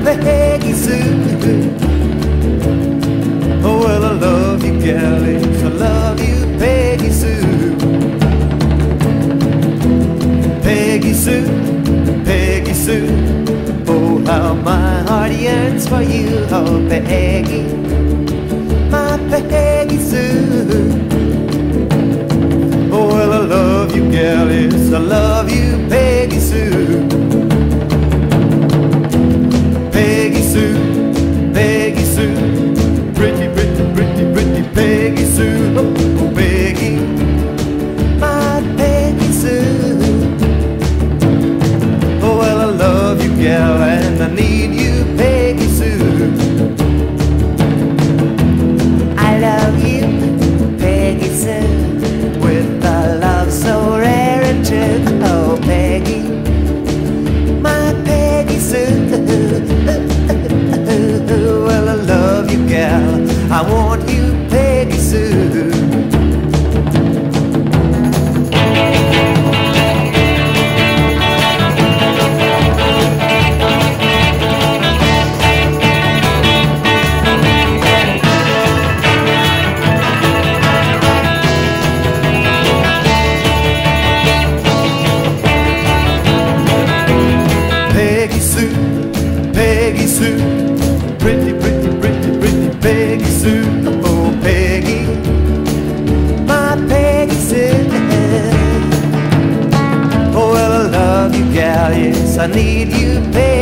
Peggy Sue. Oh, well, I love you, gal, yes, I love you, Peggy Sue. Peggy Sue, Peggy Sue. Oh, how my heart yearns for you, oh, Peggy, my Peggy Sue. Oh, well, I love you, gal, yes, I love you, Peggy Sue. Peggy Sue, Peggy Sue, pretty, pretty, pretty, pretty Peggy Sue. Oh, Peggy, my Peggy Sue. Oh, well, I love you, gal, and I need you, Peggy Sue. I love you, Peggy Sue, with a love so rare and true. Oh, Peggy, my Peggy Sue. Well, I love you, gal, I want you, Peggy Sue. Peggy Sue, Peggy Sue, pretty, pretty, pretty, pretty Peggy Sue. Oh, Peggy, my Peggy Sue. Oh, well, I love you, gal, yes, I need you, Peggy.